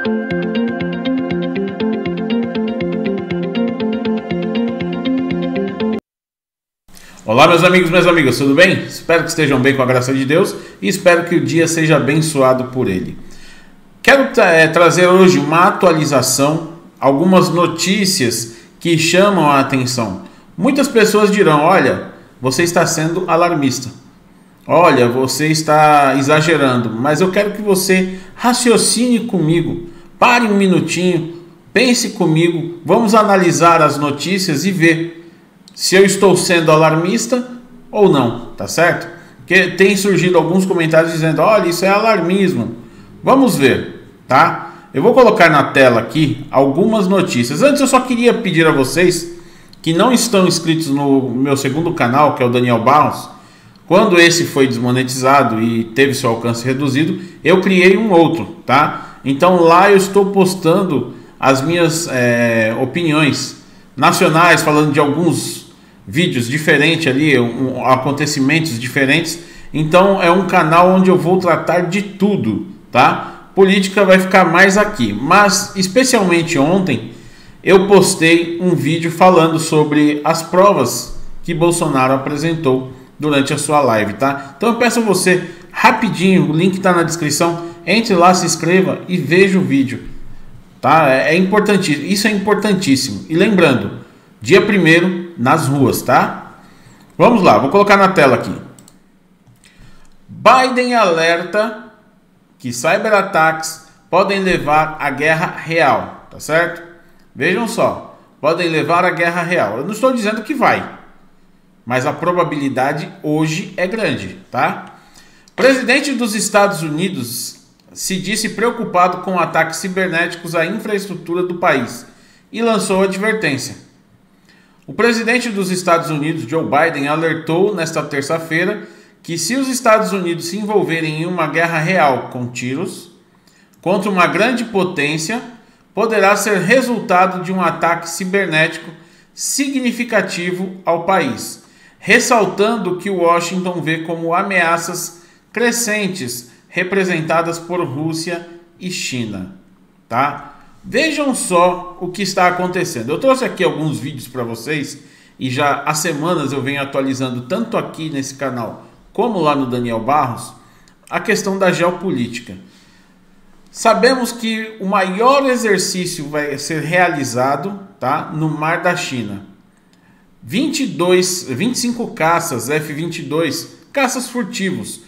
Olá meus amigos e minhas amigas, tudo bem? Espero que estejam bem com a graça de Deus e espero que o dia seja abençoado por Ele. Quero trazer hoje uma atualização, algumas notícias que chamam a atenção. Muitas pessoas dirão, olha, você está sendo alarmista, olha, você está exagerando, mas eu quero que você raciocine comigo, pare um minutinho, pense comigo, vamos analisar as notícias e ver se eu estou sendo alarmista ou não, tá certo? Porque tem surgido alguns comentários dizendo, olha, isso é alarmismo. Vamos ver, tá? Eu vou colocar na tela aqui algumas notícias. Antes eu só queria pedir a vocês que não estão inscritos no meu segundo canal, que é o Daniel Barros. Quando esse foi desmonetizado e teve seu alcance reduzido, eu criei um outro, tá? Então lá eu estou postando as minhas opiniões nacionais, falando de alguns vídeos diferentes ali, acontecimentos diferentes. Então é um canal onde eu vou tratar de tudo, tá? Política vai ficar mais aqui, mas especialmente ontem eu postei um vídeo falando sobre as provas que Bolsonaro apresentou durante a sua live, tá? Então eu peço a você, rapidinho, o link está na descrição, entre lá, se inscreva e veja o vídeo, tá? É importantíssimo, isso é importantíssimo. E lembrando, dia 1º nas ruas, tá? Vamos lá, vou colocar na tela aqui. Biden alerta que cyberataques podem levar à guerra real, tá certo? Vejam só, podem levar à guerra real. Eu não estou dizendo que vai, mas a probabilidade hoje é grande, tá? Presidente dos Estados Unidos se disse preocupado com ataques cibernéticos à infraestrutura do país e lançou advertência. O presidente dos Estados Unidos, Joe Biden, alertou nesta terça-feira que se os Estados Unidos se envolverem em uma guerra real com tiros contra uma grande potência, poderá ser resultado de um ataque cibernético significativo ao país, ressaltando que Washington vê como ameaças crescentes representadas por Rússia e China, tá? Vejam só o que está acontecendo. Eu trouxe aqui alguns vídeos para vocês e já há semanas eu venho atualizando tanto aqui nesse canal como lá no Daniel Barros a questão da geopolítica. Sabemos que o maior exercício vai ser realizado, tá, no Mar da China. 25 caças F-22, caças furtivos,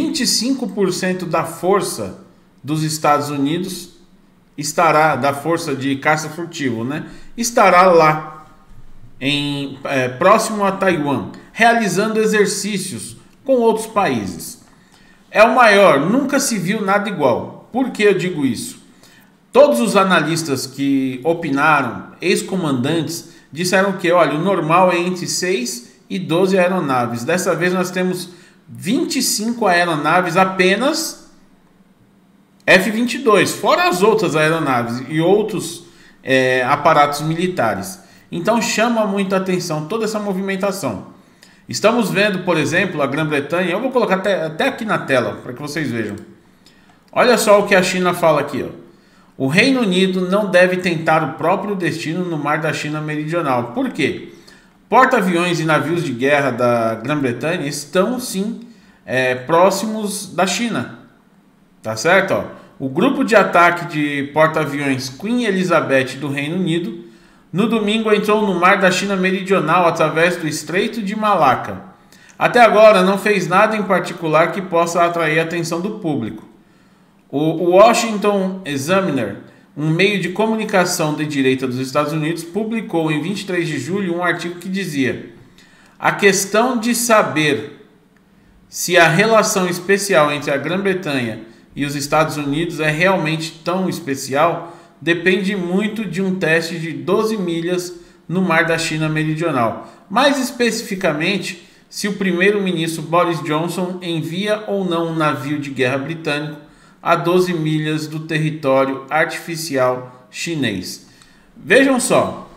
25% da força dos Estados Unidos estará, da força de caça furtivo, né? Estará lá, próximo a Taiwan, realizando exercícios com outros países. É o maior, nunca se viu nada igual. Por que eu digo isso? Todos os analistas que opinaram, ex-comandantes, disseram que, olha, o normal é entre 6 e 12 aeronaves. Dessa vez nós temos 25 aeronaves apenas F-22, fora as outras aeronaves e outros aparatos militares. Então chama muita atenção toda essa movimentação. Estamos vendo, por exemplo, a Grã-Bretanha, eu vou colocar até aqui na tela para que vocês vejam. Olha só o que a China fala aqui, ó. O Reino Unido não deve tentar o próprio destino no Mar da China Meridional. Por quê? Porta-aviões e navios de guerra da Grã-Bretanha estão sim próximos da China. Tá certo? Ó. O grupo de ataque de porta-aviões Queen Elizabeth do Reino Unido no domingo entrou no Mar da China Meridional através do Estreito de Malaca. Até agora não fez nada em particular que possa atrair a atenção do público. O Washington Examiner, um meio de comunicação de direita dos Estados Unidos, publicou em 23 de julho um artigo que dizia: a questão de saber se a relação especial entre a Grã-Bretanha e os Estados Unidos é realmente tão especial depende muito de um teste de 12 milhas no Mar da China Meridional. Mais especificamente, se o primeiro-ministro Boris Johnson envia ou não um navio de guerra britânico a 12 milhas do território artificial chinês. Vejam só,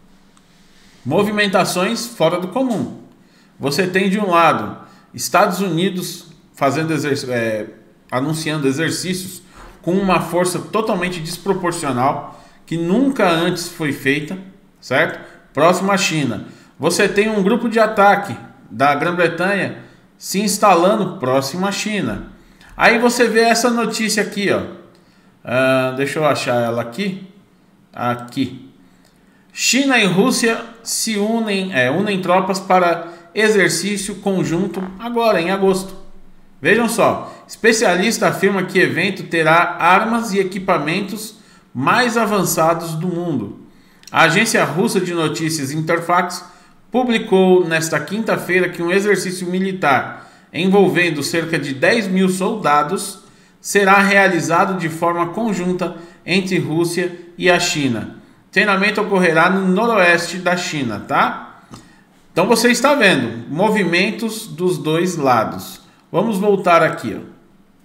movimentações fora do comum. Você tem de um lado Estados Unidos anunciando exercícios com uma força totalmente desproporcional, que nunca antes foi feita, certo? Próximo à China. Você tem um grupo de ataque da Grã-Bretanha se instalando próximo à China. Aí você vê essa notícia aqui, ó. Deixa eu achar ela aqui. Aqui. China e Rússia se unem tropas para exercício conjunto agora, em agosto. Vejam só, especialista afirma que evento terá armas e equipamentos mais avançados do mundo. A agência russa de notícias Interfax publicou nesta quinta-feira que um exercício militar envolvendo cerca de 10 mil soldados será realizado de forma conjunta entre Rússia e a China. O treinamento ocorrerá no noroeste da China, tá? Então você está vendo movimentos dos dois lados. Vamos voltar aqui, ó.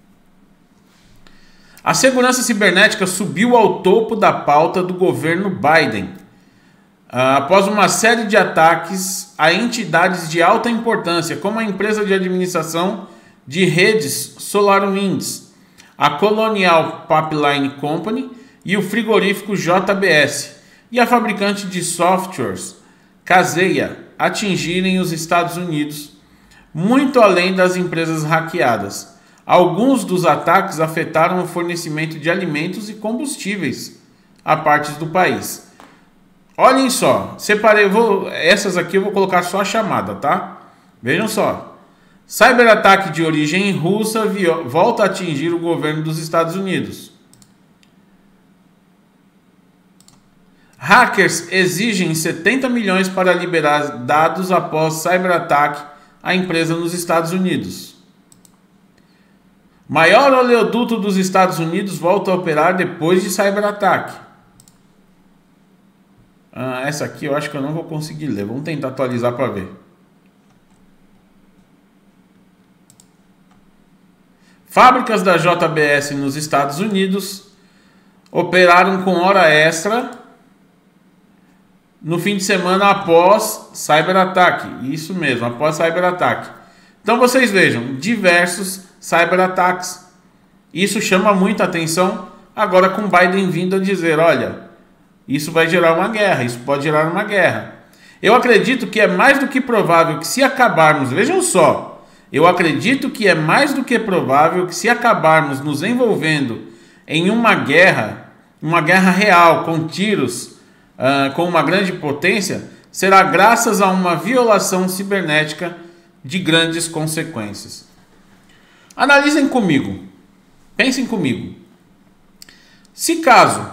A segurança cibernética subiu ao topo da pauta do governo Biden, após uma série de ataques a entidades de alta importância, como a empresa de administração de redes SolarWinds, a Colonial Pipeline Company e o frigorífico JBS, e a fabricante de softwares Kaseya atingirem os Estados Unidos, muito além das empresas hackeadas. Alguns dos ataques afetaram o fornecimento de alimentos e combustíveis a partes do país. Olhem só, separei, essas aqui eu vou colocar só a chamada, tá? Vejam só. Cyberataque de origem russa volta a atingir o governo dos Estados Unidos. Hackers exigem 70 milhões para liberar dados após cyberataque à empresa nos Estados Unidos. Maior oleoduto dos Estados Unidos volta a operar depois de cyberataque. Essa aqui eu acho que eu não vou conseguir ler. Vamos tentar atualizar para ver. Fábricas da JBS nos Estados Unidos operaram com hora extra no fim de semana após cyberataque. Isso mesmo, após cyberataque. Então vocês vejam, diversos cyberataques. Isso chama muita atenção agora com Biden vindo a dizer, olha, isso vai gerar uma guerra, isso pode gerar uma guerra. Eu acredito que é mais do que provável que se acabarmos, vejam só, eu acredito que é mais do que provável que se acabarmos nos envolvendo em uma guerra real, com tiros, com uma grande potência, será graças a uma violação cibernética de grandes consequências. Analisem comigo, pensem comigo. Se caso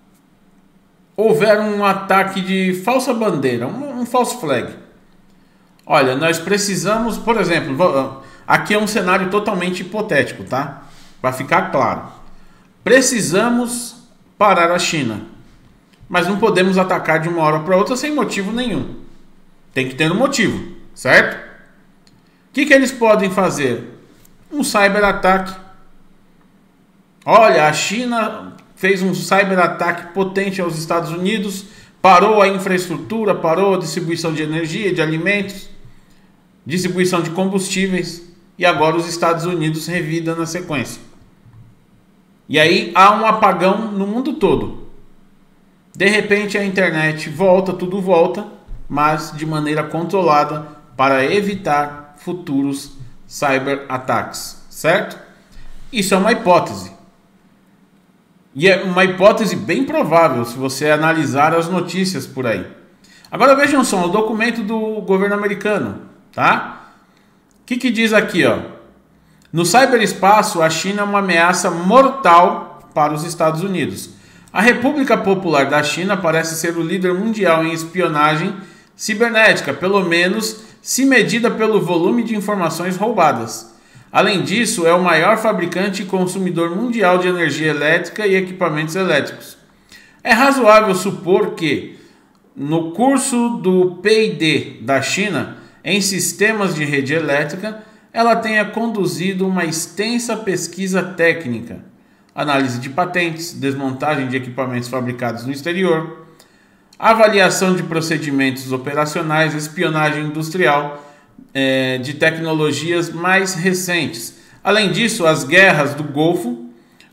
houver um ataque de falsa bandeira, um false flag, olha, nós precisamos, por exemplo, aqui é um cenário totalmente hipotético, tá? Para ficar claro. Precisamos parar a China, mas não podemos atacar de uma hora para outra sem motivo nenhum. Tem que ter um motivo, certo? O que eles podem fazer? Um cyberataque. Olha, a China fez um cyberataque potente aos Estados Unidos, parou a infraestrutura, parou a distribuição de energia, de alimentos, distribuição de combustíveis, e agora os Estados Unidos revidam na sequência. E aí há um apagão no mundo todo. De repente a internet volta, tudo volta, mas de maneira controlada para evitar futuros cyberataques, certo? Isso é uma hipótese. E é uma hipótese bem provável se você analisar as notícias por aí. Agora vejam só o documento do governo americano, tá? O que diz aqui, ó? No ciberespaço, a China é uma ameaça mortal para os Estados Unidos. A República Popular da China parece ser o líder mundial em espionagem cibernética, pelo menos se medida pelo volume de informações roubadas. Além disso, é o maior fabricante e consumidor mundial de energia elétrica e equipamentos elétricos. É razoável supor que, no curso do P&D da China, em sistemas de rede elétrica, ela tenha conduzido uma extensa pesquisa técnica, análise de patentes, desmontagem de equipamentos fabricados no exterior, avaliação de procedimentos operacionais, espionagem industrial, de tecnologias mais recentes. Além disso, as guerras do Golfo,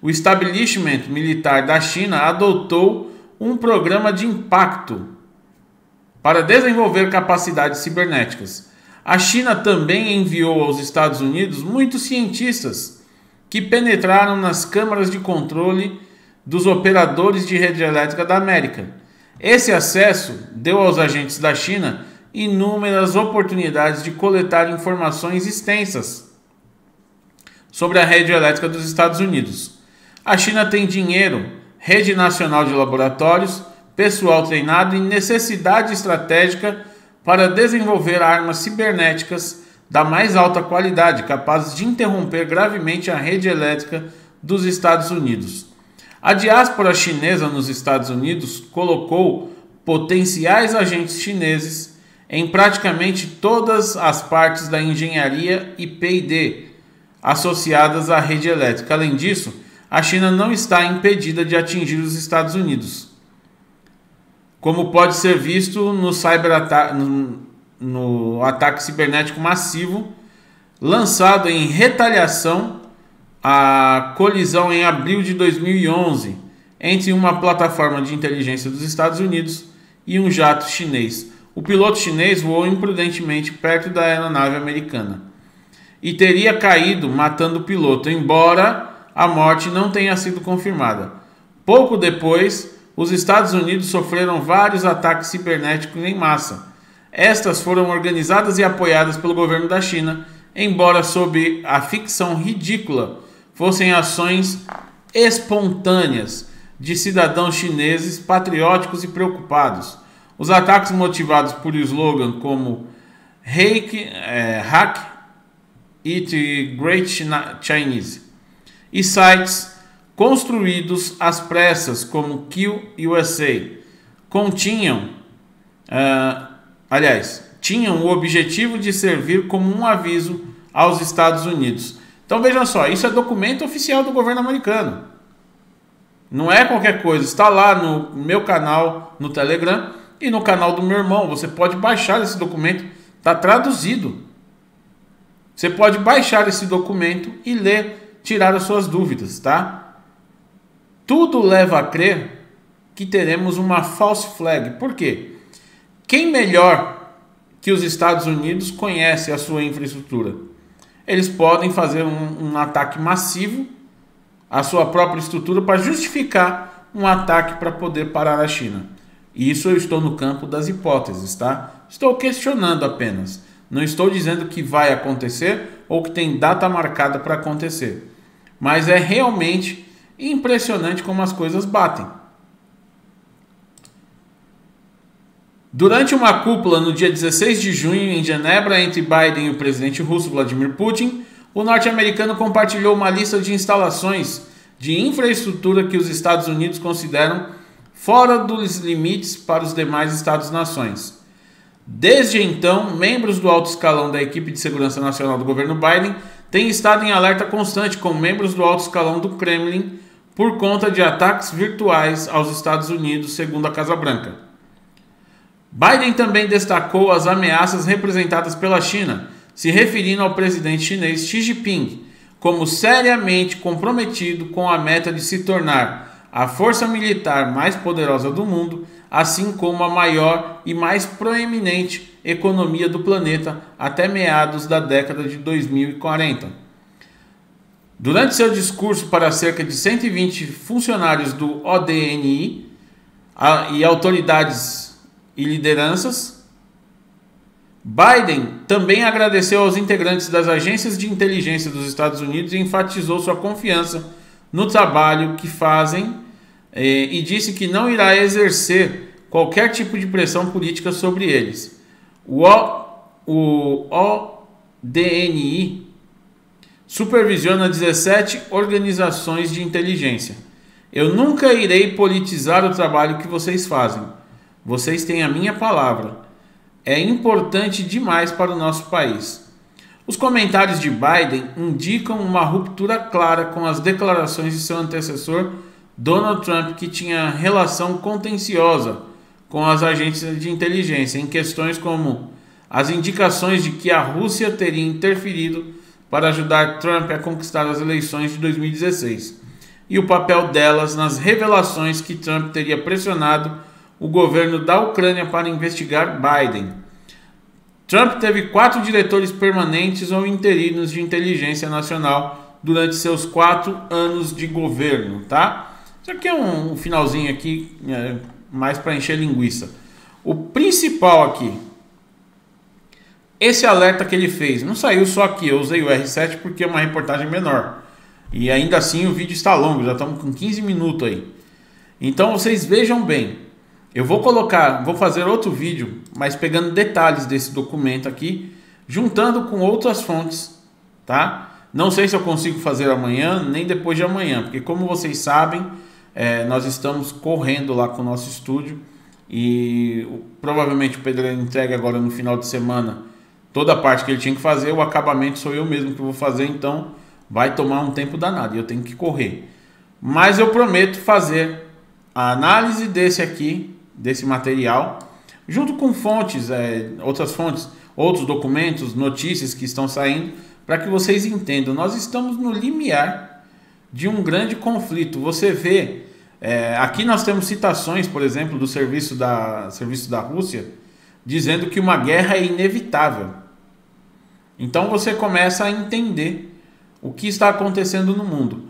o establishment militar da China adotou um programa de impacto para desenvolver capacidades cibernéticas. A China também enviou aos Estados Unidos muitos cientistas que penetraram nas câmaras de controle dos operadores de rede elétrica da América. Esse acesso deu aos agentes da China inúmeras oportunidades de coletar informações extensas sobre a rede elétrica dos Estados Unidos. A China tem dinheiro, rede nacional de laboratórios, pessoal treinado e necessidade estratégica para desenvolver armas cibernéticas da mais alta qualidade, capazes de interromper gravemente a rede elétrica dos Estados Unidos. A diáspora chinesa nos Estados Unidos colocou potenciais agentes chineses em praticamente todas as partes da engenharia e P&D associadas à rede elétrica. Além disso, a China não está impedida de atingir os Estados Unidos, como pode ser visto no ataque cibernético massivo lançado em retaliação à colisão em abril de 2011 entre uma plataforma de inteligência dos Estados Unidos e um jato chinês. O piloto chinês voou imprudentemente perto da aeronave americana e teria caído, matando o piloto, embora a morte não tenha sido confirmada. Pouco depois, os Estados Unidos sofreram vários ataques cibernéticos em massa. Estas foram organizadas e apoiadas pelo governo da China, embora sob a ficção ridícula fossem ações espontâneas de cidadãos chineses patrióticos e preocupados. Os ataques motivados por slogan como Hack It Great Chinese e sites construídos às pressas como Kill USA tinham o objetivo de servir como um aviso aos Estados Unidos. Então vejam só, isso é documento oficial do governo americano. Não é qualquer coisa, está lá no meu canal no Telegram e no canal do meu irmão. Você pode baixar esse documento, está traduzido. Você pode baixar esse documento e ler, tirar as suas dúvidas, tá? Tudo leva a crer que teremos uma false flag. Por quê? Quem melhor que os Estados Unidos conhece a sua infraestrutura? Eles podem fazer um ataque massivo à sua própria estrutura para justificar um ataque para poder parar a China. Isso eu estou no campo das hipóteses, tá? Estou questionando apenas. Não estou dizendo que vai acontecer ou que tem data marcada para acontecer. Mas é realmente impressionante como as coisas batem. Durante uma cúpula no dia 16 de junho em Genebra entre Biden e o presidente russo Vladimir Putin, o norte-americano compartilhou uma lista de instalações de infraestrutura que os Estados Unidos consideram fora dos limites para os demais Estados-nações. Desde então, membros do alto escalão da equipe de segurança nacional do governo Biden têm estado em alerta constante com membros do alto escalão do Kremlin por conta de ataques virtuais aos Estados Unidos, segundo a Casa Branca. Biden também destacou as ameaças representadas pela China, se referindo ao presidente chinês Xi Jinping como seriamente comprometido com a meta de se tornar a força militar mais poderosa do mundo, assim como a maior e mais proeminente economia do planeta até meados da década de 2040. Durante seu discurso para cerca de 120 funcionários do ODNI e autoridades e lideranças, Biden também agradeceu aos integrantes das agências de inteligência dos Estados Unidos e enfatizou sua confiança no trabalho que fazem e disse que não irá exercer qualquer tipo de pressão política sobre eles. O ODNI supervisiona 17 organizações de inteligência. Eu nunca irei politizar o trabalho que vocês fazem. Vocês têm a minha palavra. É importante demais para o nosso país. Os comentários de Biden indicam uma ruptura clara com as declarações de seu antecessor, Donald Trump, que tinha relação contenciosa com as agências de inteligência em questões como as indicações de que a Rússia teria interferido para ajudar Trump a conquistar as eleições de 2016. e o papel delas nas revelações que Trump teria pressionado o governo da Ucrânia para investigar Biden. Trump teve 4 diretores permanentes ou interinos de inteligência nacional durante seus 4 anos de governo, tá? Isso aqui é um finalzinho aqui, mais para encher linguiça. O principal aqui, esse alerta que ele fez, não saiu só aqui, eu usei o R7 porque é uma reportagem menor. E ainda assim o vídeo está longo, já estamos com 15 minutos aí. Então vocês vejam bem, eu vou fazer outro vídeo, mas pegando detalhes desse documento aqui, juntando com outras fontes, tá? Não sei se eu consigo fazer amanhã, nem depois de amanhã, porque como vocês sabem, nós estamos correndo lá com o nosso estúdio e provavelmente o Pedreiro entrega agora no final de semana toda a parte que ele tinha que fazer, o acabamento sou eu mesmo que vou fazer, então vai tomar um tempo danado e eu tenho que correr. Mas eu prometo fazer a análise desse material, junto com fontes, outras fontes, outros documentos, notícias que estão saindo, para que vocês entendam. Nós estamos no limiar de um grande conflito. Você vê, aqui nós temos citações, por exemplo, do serviço da Rússia, dizendo que uma guerra é inevitável. Então você começa a entender o que está acontecendo no mundo.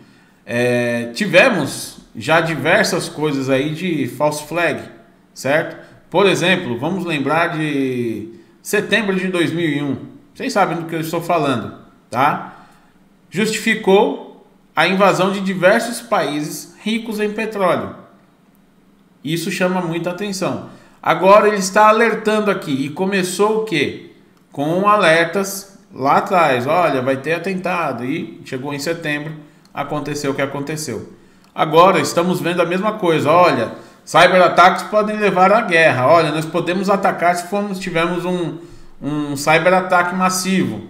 Tivemos já diversas coisas aí de false flag, certo? Por exemplo, vamos lembrar de setembro de 2001. Vocês sabem do que eu estou falando, tá? Justificou a invasão de diversos países ricos em petróleo. Isso chama muita atenção. Agora ele está alertando aqui. E começou o quê? Com alertas lá atrás. Olha, vai ter atentado. E chegou em setembro, aconteceu o que aconteceu. Agora estamos vendo a mesma coisa. Olha, cyberataques podem levar à guerra. Olha, nós podemos atacar se tivermos um cyberataque massivo.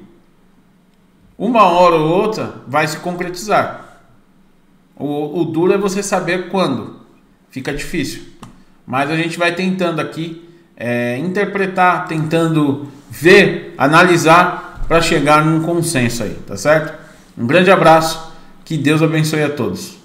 Uma hora ou outra vai se concretizar. O duro é você saber quando. Fica difícil. Mas a gente vai tentando aqui interpretar, tentando ver, analisar para chegar num consenso aí, tá certo? Um grande abraço, que Deus abençoe a todos.